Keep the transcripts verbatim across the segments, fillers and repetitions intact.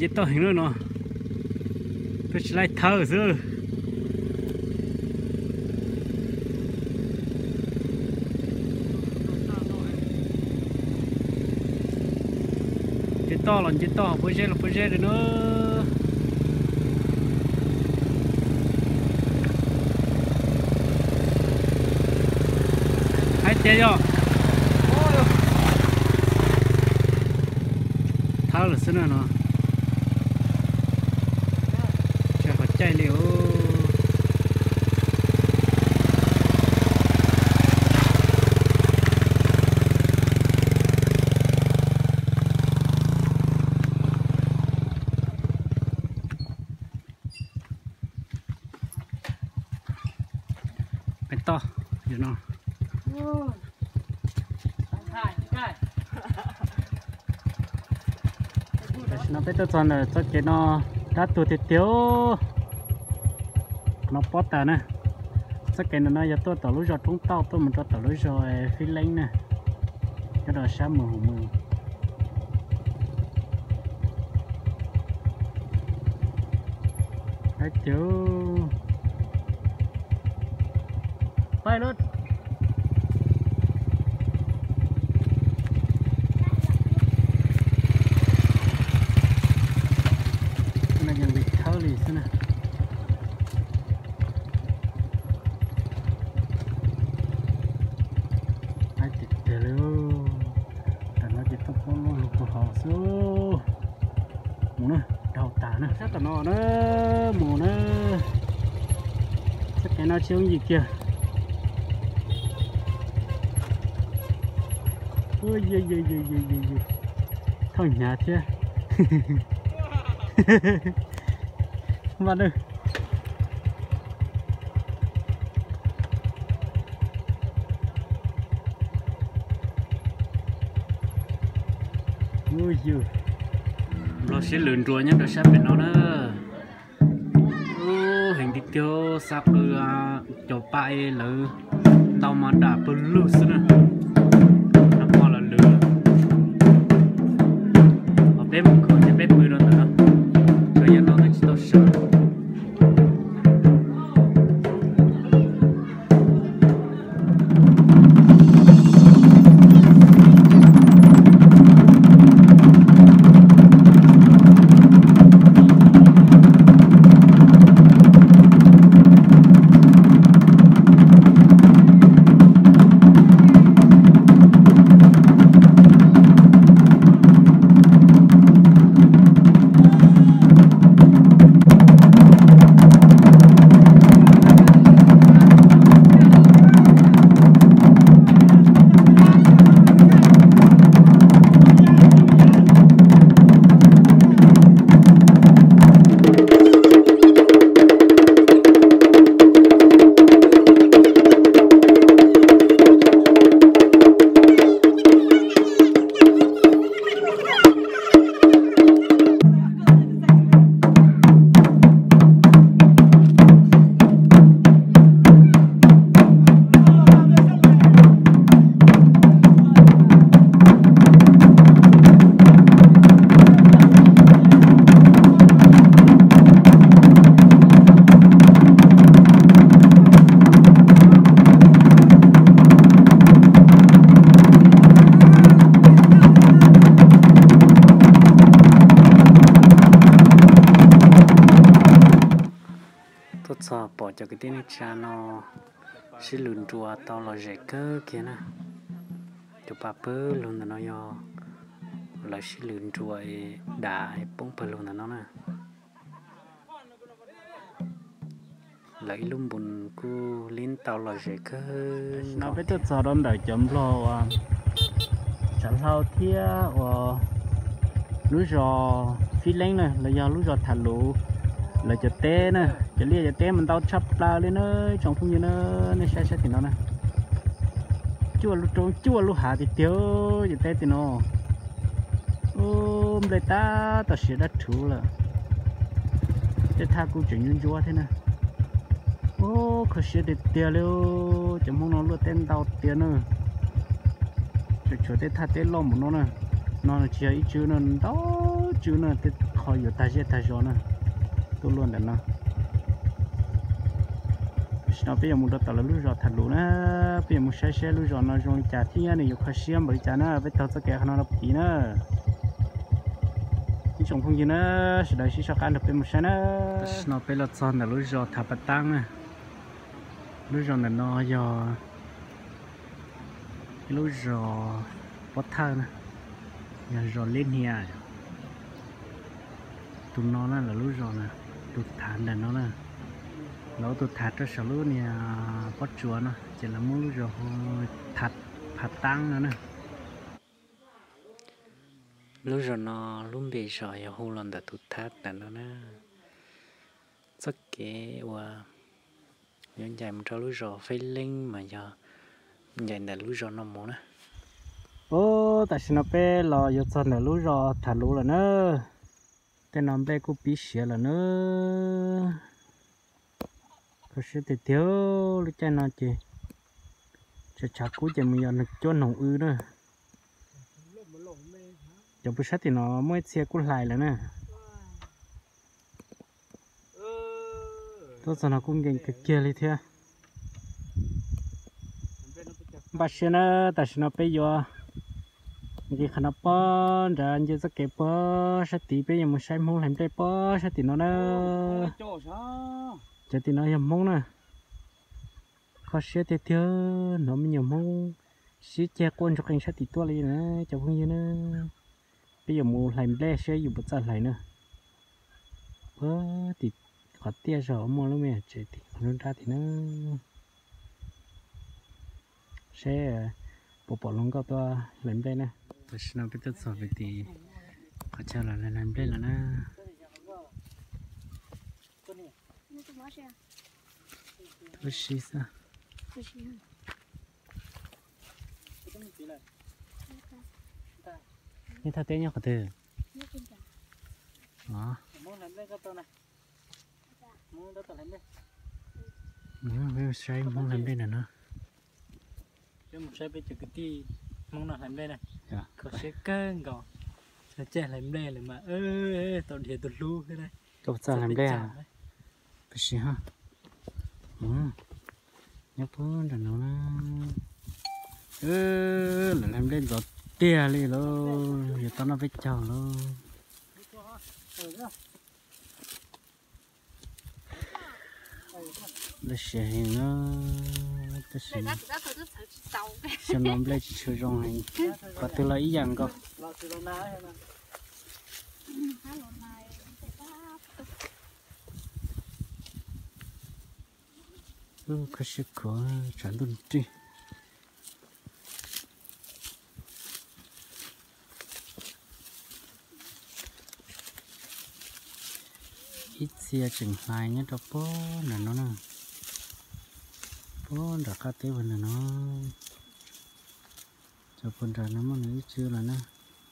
chỉ to hình nữa nó tôi chỉ lại thở xưa chỉ to là chỉ to bơi xe là bơi xe rồi nữa hai tiền rồi tháo là xin nó cho có chạy liều cái to you know nó biết tôi chọn là cho cái nó đã tụt thì thiếu nó bót ta nè chắc cái nó giờ tôi tàu lúa giò trúng tàu tôi mình cho tàu lúa giò phi lên nè cái đó sáng mờ mờ cái thiếu bay luôn nè ai chịu chịu luôn tao nói chỉ tao có luôn lục của họ số mù nữa đầu tả nữa chắc là nó nữa mù nữa chắc cái nó chiếu gì kìa ôi dây dây dây dây dây thôi nhà chưa mà được ui dư nó sẽ lượn rùa nhá, nó sẽ bên nó nữa hình đi tiêu sắp cứ cho bay lử tao mà đã bự lử xí nè nó qua là lử ở bên một cửa thì bên bự rồi nữa rồi giờ nó chỉ tao sợ bỏ cho cái tên này cha nó sẽ lùn chùa tao là dễ cơ kia nè chụp bà bơ luôn là nó do là sẽ lùn chùa đã bông bơ luôn là nó nè lấy lung bùn cu lên tàu là dễ cơ nó biết tôi sao đón đợi chấm lo chẳng sao thia và lúa giò phi lên này là do lúa giò thả lũ là chợ té nè chợ lia chợ té mình tao chắp la lên nơi trong không như nó nó sai sai thì nó nè chua lúa trống chua lúa hạ thì tiêu chợ té thì nó ôm đây ta ta sẽ đất thú là để tha cũng chuyển nhung chua thế nè ô khó sẽ để tiêu luôn chẳng muốn nó lúa tên tao tiêu nữa chỗ chỗ để tha té lom một nó nè nó là chỉ ít chữ nó đó chữ nó khỏiอยู่ta sẽ ta cho nó tôi luôn để nó nó bây giờ muốn đặt là lúc rồi thật luôn á bây giờ muốn xe xe lúc rồi nó dùng trả thì này có khó xem bởi trả nó với tao sẽ kẹt nó nó tí nữa chỉ trồng không gì nữa sẽ đợi chỉ cho ăn được bên một xe nữa nó bây giờ son là lúc rồi thả bát tăng nè lúc rồi là nó giờ lúc rồi bắt thang nè giờ rồi lên nhà tụi nó là lúc rồi nè tụi thản là nó nè nó tụt thắt cho số lúc này bắt chúa nó chỉ là muốn rồi thắt thắt tăng nữa nè lúc rồi nó lúc bị sỏi hồ lần đã tụt thắt là nó nè rất kế và những dài một lúc rồi phải linh mà giờ dài là lúc rồi nó muốn nè ô tại sao nó bé lò giờ chân là lúc rồi thắt lú là nữa cái nón bé cũng bị xé là nữa có sẽ để thiếu lúc chơi nó chị cho chả cú chỉ mình giờ nó cho nồng ư nữa cho bữa sát thì nó mới xe cú lại là nè tôi nó cũng gần cái kia đi theo bà xe nó tại sao nó bây giờ cái khả năng bó ra anh sẽ cái bó sát tí bây giờ mình xem không làm đây bó sát tí nó đó cho tí nó nhầm mông nè khó xé thì thiếu nó mới nhầm mông xí che quân cho cảnh sát tí tua đi nữa cho không như nữa bây giờ mua làm lẽ xé dùng bớt lại nữa bơ thì khó tia rồi mua luôn mẹ chơi thì còn ra thì nó xé bộ bộ lông cao to làm đây nè tôi xin nói biết tất về thì khó chơi là làm đây là nè tôi xin sao như thật tên nhau có từ đó muốn biết sai muốn làm đây nè nó muốn sai biết chữ cái gì muốn làm đây này có sẽ cơn còn sẽ chạy làm đây là mà ơi tao để tụt lu cái này tao sao làm đây à cái gì ha ừ nhớ phun rồi nó ơ là làm đây rồi tia đi luôn giờ tao nó biết chào luôn là sẽ hình nó cái gì xem nó lấy chơi rong hình có từ lấy dạng cơ ừ cái gì có chẳng đúng gì ít xe chừng hai nhé đó bố là nó nè bố đã cắt tế vào là nó cho phần ra nó mà nó chưa là nó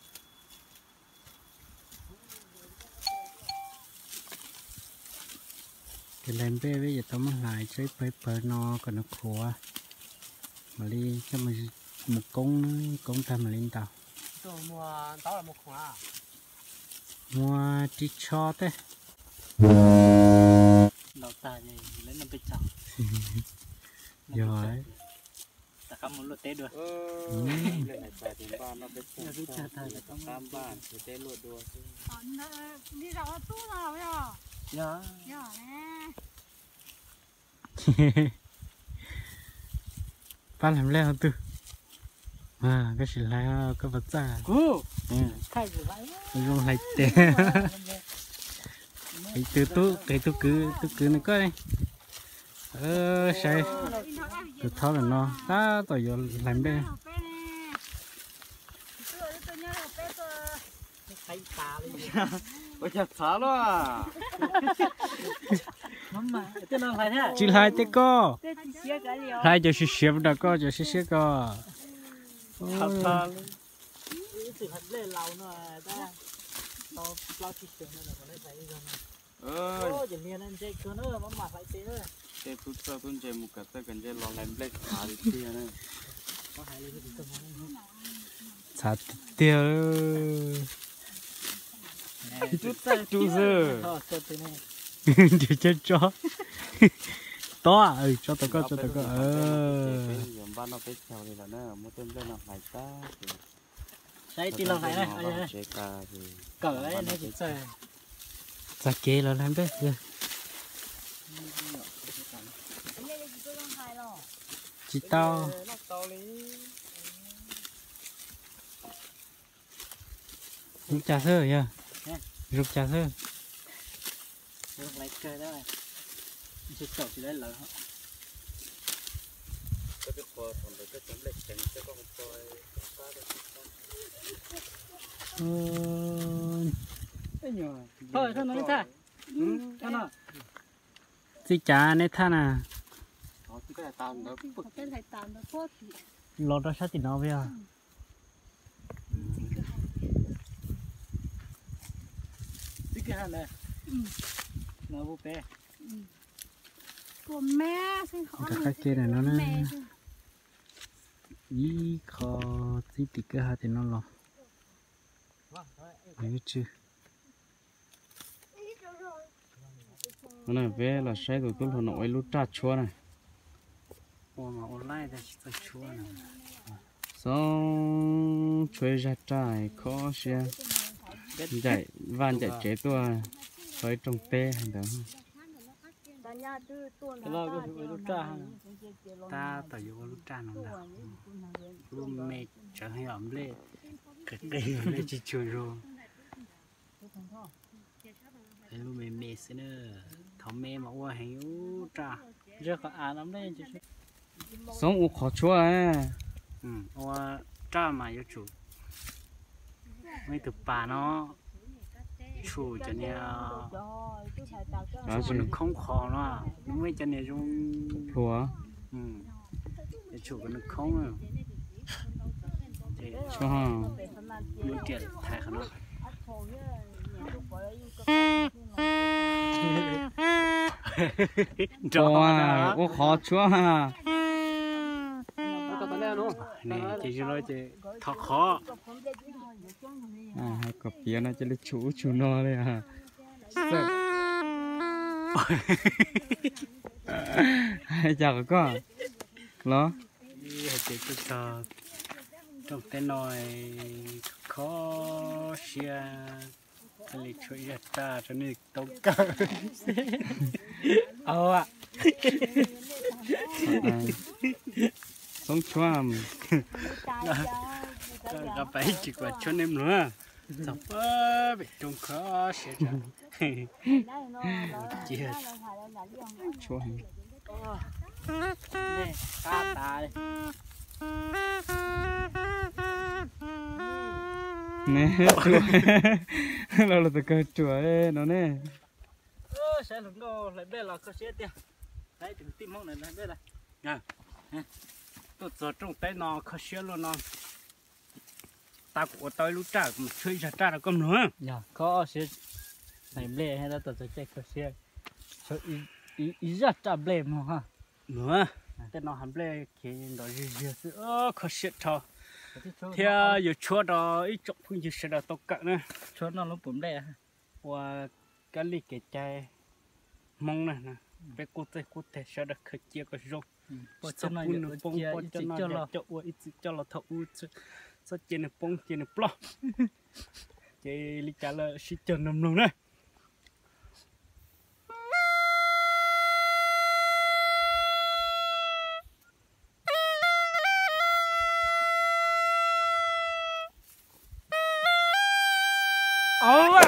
cái làm bé bây giờ tao mới lại chơi paper nó còn nó khổ mà đi cho mình một công nữa công tham mà lên tàu mua tao là một khổ à mua đi cho thế đào tài này lấy năm mươi trăm rồi ta không muốn lột té được lên này tài tiền ba nó biết chơi tài là không tam ba thì té lột được đi đâu tu nào vậy dạ dạ nè ba làm leo tư à cái gì là cái vật giả cô thay gì vậy dùng lại té cái từ tú cái tú cứ tú cứ này coi ơ sai từ tháo là nó ta tỏi vô làm đây ôi chặt xả luôn à chỉ hai té co hai cho xí xếp đó co cho xí xếp co ơi chỉ miền anh chơi cơ nữa mà mà phải chơi nữa chơi phút sau tôi chơi một cái tay cần chơi lò làm black xả đi kia nữa có hai lấy cái gì cơ mà xả tiêu chút tay chú giờ để cho chó to à ừ cho tao có cho tao có ờ ban nó cái theo thì là nó một tên lên làm lại ta đấy thì làm lại này cỡ ấy này chỉ chơi sao kê là làm đấy chị tao rút trà sơ nhá rút trà sơ rút lấy chơi đó này chỉ chậu chỉ lấy lợn cái cái kho còn được cái tấm lệch trắng cái con coi thôi thôi nói ta thôi nào chị cha này tha nè lọt ra sát thì nó bây giờ cái hàng này nó búp bê của mẹ sinh khó cái kia này nó nè ý khó tí tí cái hạt thì nó lọt thấy chưa cái này về là sai rồi cũng là nội lút trà chua này ô mà online đây chỉ chua này xong chơi ra trái khó xe chạy van chạy chế tua với trong tê hay đó cái lo cái phải lút trà ta tự dùng lút trà nó đó luôn mẹ chẳng hay ẩm lên cái cây lên chỉ chui rồi cái luôn mẹ mẹ xin nữa thằng mẹ mà qua hàng lút trà rất là ăn lắm đấy chứ sống u khó chua à ừ qua trà mà yêu chủ mấy từ bà nó chủ cho nên chủ nó không khó nó nó mới cho nên trong thua ừ chủ nó không cho ha muốn tiền thải nó wow u khó chua ha này chỉ cho nói chỉ thật khó à hai cặp kia nó chỉ là chủ chủ nó đây à hai chào có lo chỉ cho trong cái nồi khó xia cái chuối ra ta cho nên tao cả ờ ạ sống choam gặp phải chỉ có cho nem nữa sắp ơi bị trông khó xia chết choam nè cá ta nè chua nó là cái chua ấy nó nè ơ sẽ lúc đó lại bé là có xia tiền đấy đừng tìm mong này lại bé này nha tôi giờ trong tay nó có xia luôn nó ta của tôi lúc trả mà chơi trả trả là con nữa dạ có xia này bé hay là tôi sẽ chơi có xia chơi ý ý ý rất trả bé mà ha nữa tên nó hẳn bé khi nó gì gì sự ơ có xia thôi thì giờ chúa đó ít chục phương gì sẽ là tốt cả nữa chúa nó lúc bấm đẻ và cái ly cái chai mong này nè bé cô tê cô tê sẽ được khởi chia cái rong cho nó nó bông cho nó cho nó cho u ít cho nó thâu u cho trên nó bông trên nó plo chơi ly chả là xí chân nằm luôn này oh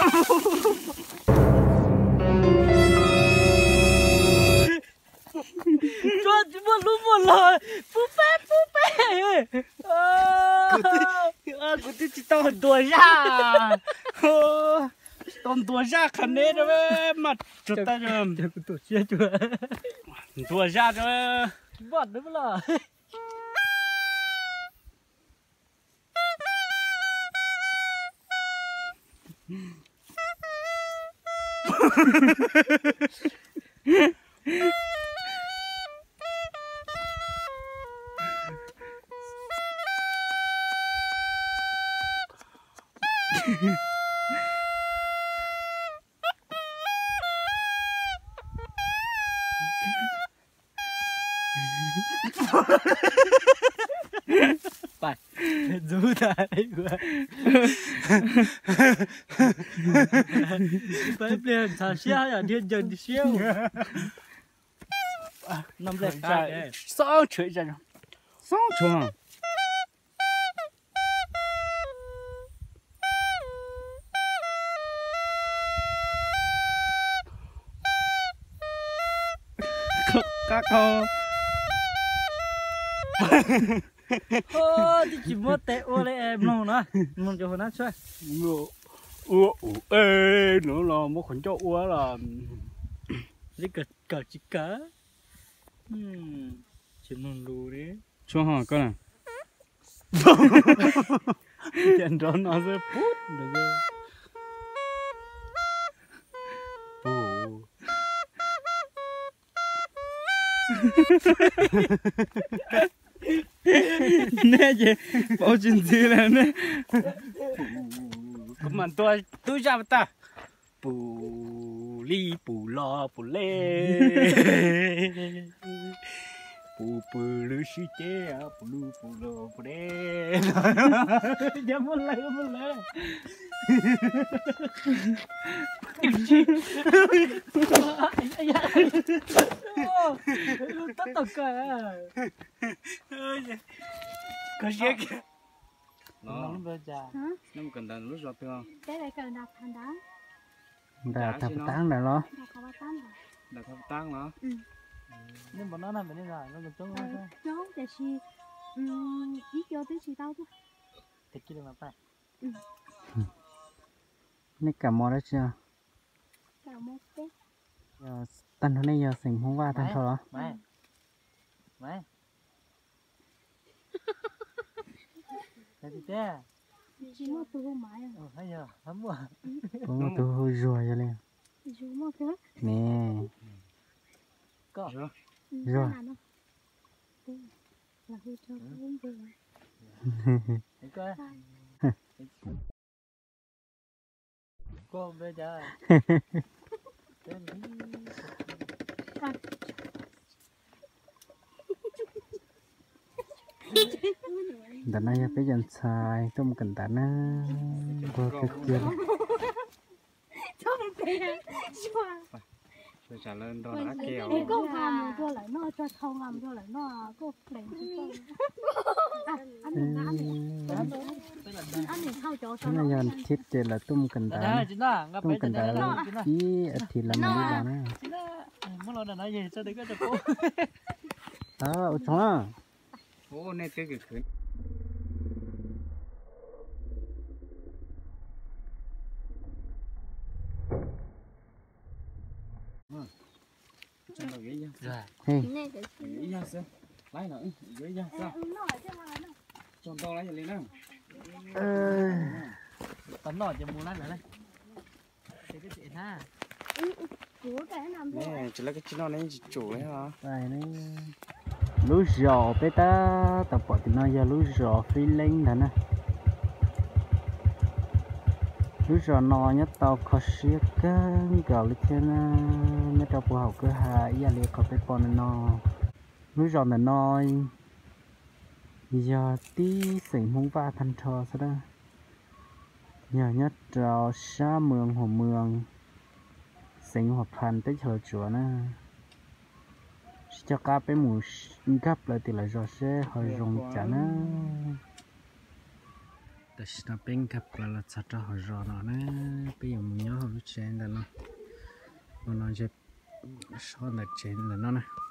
cho chỉ một lúc một lời búp bê búp bê ờ cứ tí chỉ tao đùa ra tao đùa ra khẩn đấy rồi mà chút ta rồi cứ đùa chưa chưa đùa ra rồi bật đấy là phải dù tại quá phải liền thằng xia là điên dần đi xíu năm lẻ cái sáu chuyện rồi sáu chuồng các con ô thì chỉ muốn tệ ô lại em luôn nữa muốn cho nó chơi ủa ủa ê nữa là một con chó ủa là cái cờ cờ chỉ cá chỉ muốn lù đấy cho họ con à nhận rõ nó sẽ phút được rồi nè chị bao chuyện gì là nè cũng mà tôi tôi ra ta bù li bù lo bù lê bù bù lu shi chế à bù lu bù lo bù lê giờ muốn lấy muốn lấy tất tất cả có gì kìa nó bây giờ nó cần đàn lúc rồi không cái này cần đặt thành đá đã thập tán rồi đó đặt có ba tán rồi đặt thập tán nó nhưng mà nó làm bên này nó còn trống không sao trống để xì ít vô tới xì tao thôi thì kia là phải này cả mò đó chưa cả một cái giờ tân hôm nay giờ sinh hôm qua tân thôi mày mày cái gì thế chỉ một từ hôm mai ờ hay giờ lắm quá cũng từ hồi rồi rồi lên dù một cái nè có rồi là hơi cho uống vừa thấy coi cô bây giờ đợt này cái dân xài tôm cần đợt nó vừa cái kia không tiền xóa rồi trả lên đó đã kèo cái con hàm cho lại nó cho thâu hàm cho lại nó có lệnh cho anh anh anh anh thì thâu chỗ cái này dân thiết chế là tôm cần đợt tôm cần đợt chỉ thì là mình đi làm á muốn nói là nói gì sao đấy có cho cô đó chó ô này cái cái cái hey nghĩ ra xem lấy nữa nghĩ ra sao chọn to lấy lên nào tấn nọ cho mua lát nữa đây cái cái chuyện ha nè chỉ là cái chuyện này chủ đấy hả này này lú giò bé ta tập bỏ thì nó giờ lú giò phi lên đó nè lú giò nò nhất tàu khó xía cái gạo lịch thiên mấy trâu phù hợp cơ hà ia liệt có bé con nó lú giò là nó giờ tí sinh hung va thành trò sao đó nhờ nhất trò xa mường hồ mường sinh hoạtพัน tới chờ chùa nè cho cá bé mù gấp lại thì là do sẽ hơi rong chả nó để nó bên gấp lại là sao cho hơi rong nó nè bây giờ mình nhớ hồi trên đó nó nó nói chuyện sau này trên là nó nè